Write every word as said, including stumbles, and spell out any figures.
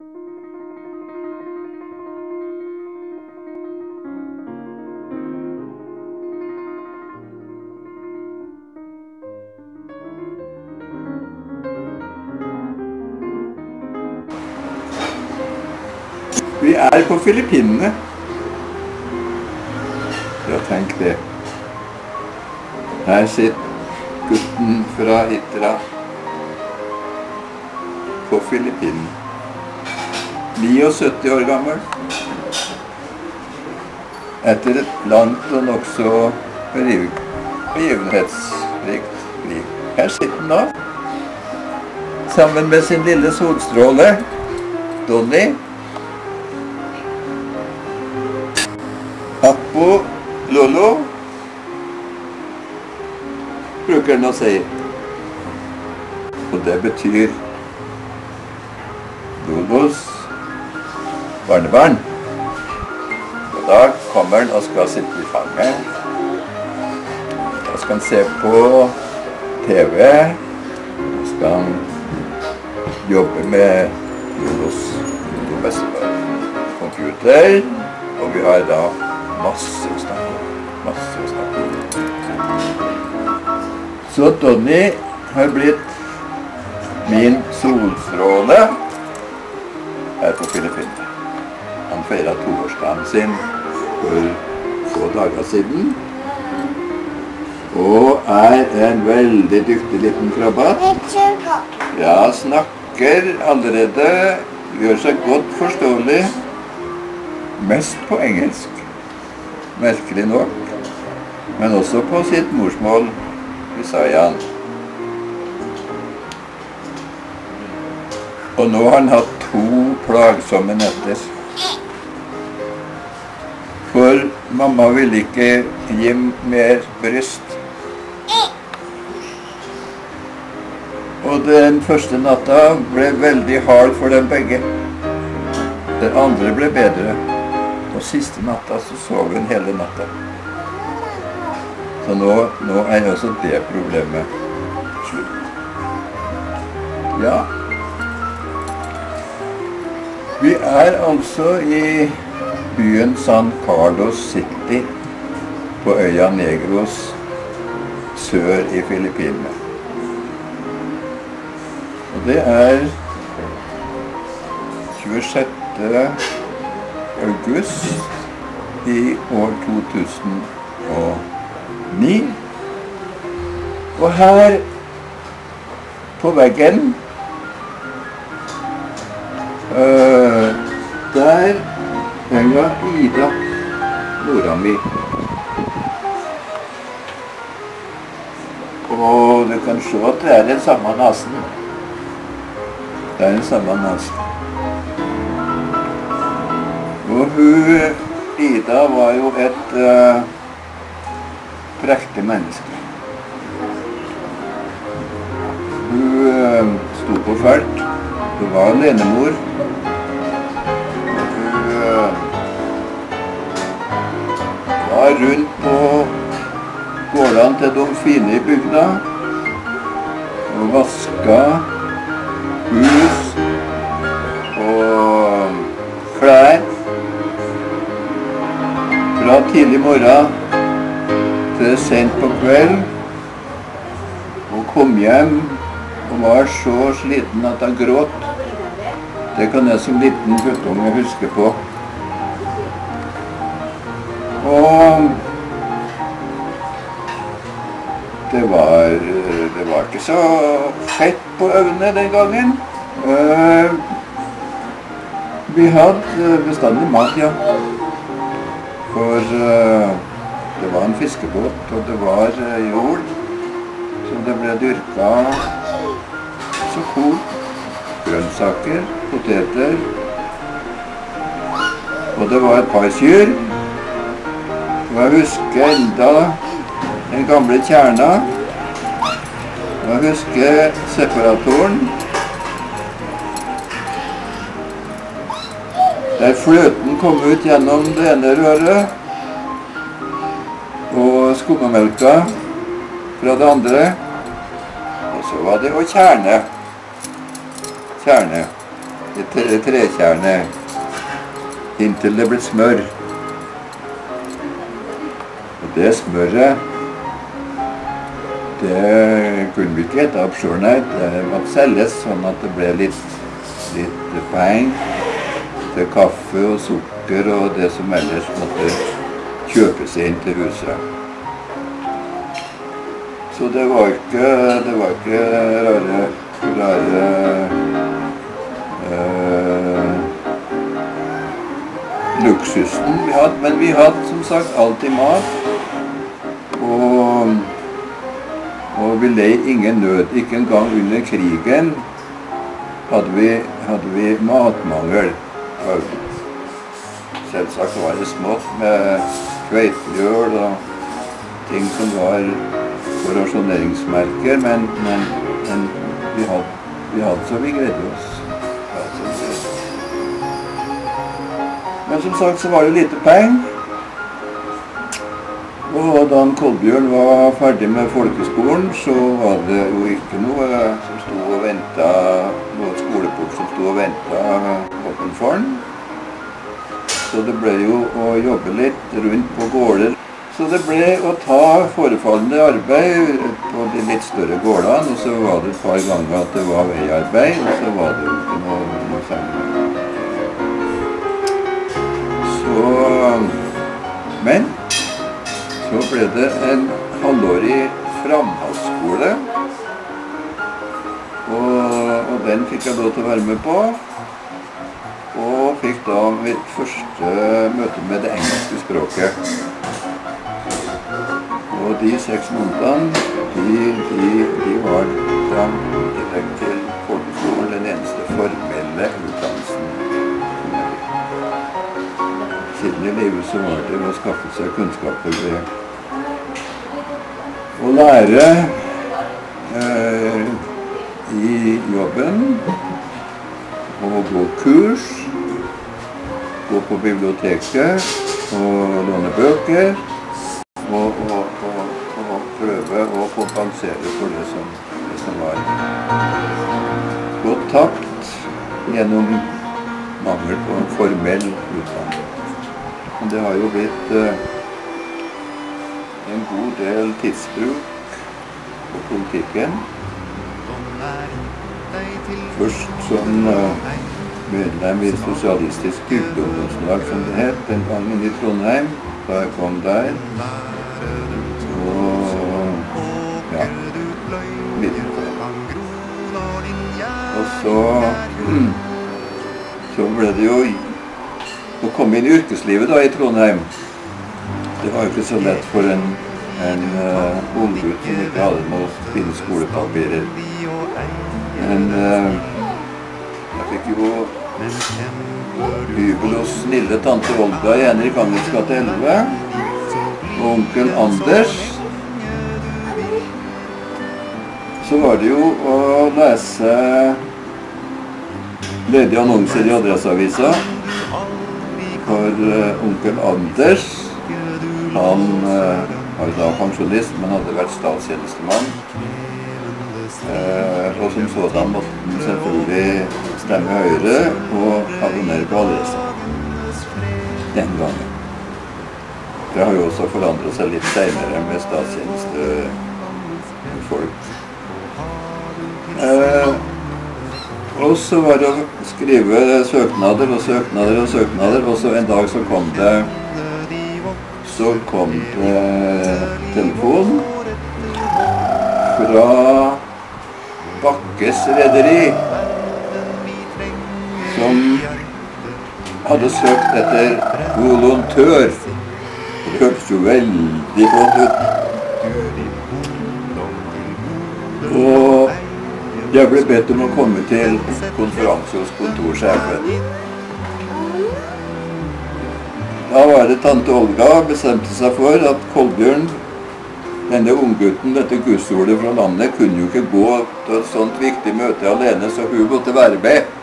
Vi er på Filippinene. Ja, tenk det. Her sitter gutten fra Hitra på Filippinene. syttini år gammel. Etter et langt og nokså begivenhetsrikt liv. Her sitter han da, sammen med sin lille solstråle, Donny. Appo Lolo, bruker han å si. Og det betyr Lolos barnebarn. Og da kommer han og skal sitte i fanget. Da skal han se på T V. Da skal han jobbe med Lolos computer. Og vi har da masse å snakke om. Masse å snakke om. Så Donny har blitt min solstråle her på Filippinene. Han feiret toårsdagen sin for få dager siden. Og er en veldig dyktig liten krabbat. Ja, snakker allerede, gjør seg godt forståelig. Mest på engelsk. Merkelig nok, men også på sitt morsmål, Visayan. Og nå har han hatt to plagsomme netter. For mamma ville ikke gi mer bryst. Og den første natta ble veldig hard for dem begge. Den andre ble bedre. Og siste natta så sov hun hele natta. Så nå, nå er også det problemet slutt. Ja. Vi er altså i byen San Carlos City på øya Negros sør i Filippinene. Og det er tjuesjette august i år to tusen og ni. Og her på veggen øh, der henger Ida, mora mi. Og du kan se at det er den samme nasen. Det er den samme nasen. Og hun, Ida, var jo et uh, prektig menneske. Hun uh, stod på felt. Hun var alenemor. Hun uh, var rundt på gårdene til de fine i bygda. Og vaska hus og klær. Fra tidlig morgen til sent på kveld. Hun kom hjem og var så sliten at hun gråt. Det kan jeg som liten guttunge huske på. Og det var, det var ikke så fett på øvne den gangen. Uh, vi hadde bestandig mat, ja. For uh, det var en fiskebåt, og det var uh, jord. Så det ble dyrket så korn, grønnsaker, poteter. Og det var et par kyr. Og jeg husker enda den gamle kjerna. Og jeg husker separatoren. Der fløten kom ut gjennom det ene røret, og skummemelka fra det andre, og så var det å kjerne. Kjerne. et trekjerne, inntil det ble smør. Og det smøret, det kunne vi ikke ete opp selv, nei. Det måtte selges sånn at det ble litt, litt penger til kaffe og sukker og det som ellers måtte kjøpes inn til huset. Så det var ikke, det var ikke rare, rare øh, luksusen vi hadde, men vi hadde som sagt alltid mat, og, og vi lei ingen nød. Ikke engang under krigen hadde vi, hadde vi matmangel. Selvsagt var det smått med kveitmjøl og ting som var på rasjoneringsmerker, men, men, men vi, hadde, vi hadde så vi greide oss. Men som sagt så var det lite penger. Og da Kolbjørn var ferdig med folkeskolen, så var det jo ikke noe som stod og ventet, noe skoleport som stod og ventet åpen for den. Så det ble jo å jobbe litt rundt på gårder. Så det ble å ta forefallende arbeid på de litt større gårdene, og så var det et par ganger at det var veiarbeid, og så var det jo ikke noe, noe særlig. Så, men så ble det en halvårig framhaldsskole, og, og den fikk jeg lov til å være med på. Og fikk da mitt første møte med det engelske språket. Og de seks månedene, de, de, de var da direkte til folkeskolen den eneste formelle utdannelsen. Siden i livet så var det å skaffe seg kunnskaper ved å lære eh, i jobben, og gå kurs, gå på biblioteket og låne bøker, og, og, og, og prøve å kompensere for det som, det som var gått tapt gjennom mangel på en formell utdanning. Men det har jo blitt eh, en god del tidsbruk på politikken. Først som uh, medlem i Sosialistisk Bygdeungdomslag, som det het, den gangen i Trondheim, da jeg kom der. Og ja, litt. Og så, så ble det jo å komme inn i yrkeslivet da i Trondheim. Det var jo ikke så lett for en, en uh, unggutt som ikke hadde noe fine skolepapirer. Men uh, jeg fikk jo hybel hos snille tante Olga i Henrik Angels gate elleve, og onkel Anders. Så var det jo å lese ledige annonser i Adresseavisa for uh, onkel Anders. Han uh, var da pensjonist, men hadde vært statstjenestemann. Uh, og som sådan måtte han selvfølgelig stemme høyre og abonnere på Adressa den gangen. Det har jo også forandret seg litt senere med statstjenestefolk. Uh, og så var det å skrive søknader og søknader og søknader, og så en dag så kom det så kom det telefon fra Bakkes rederi, som hadde søkt etter volontør. Det hørtes jo veldig godt ut. Og jeg ble bedt om å komme til konferanse hos kontorsjefen. Da var det tante Olga bestemte seg for at Kolbjørn, denne unggutten, dette gudsordet fra landet, kunne jo ikke gå til et sånt viktig møte alene, så hun måtte være med.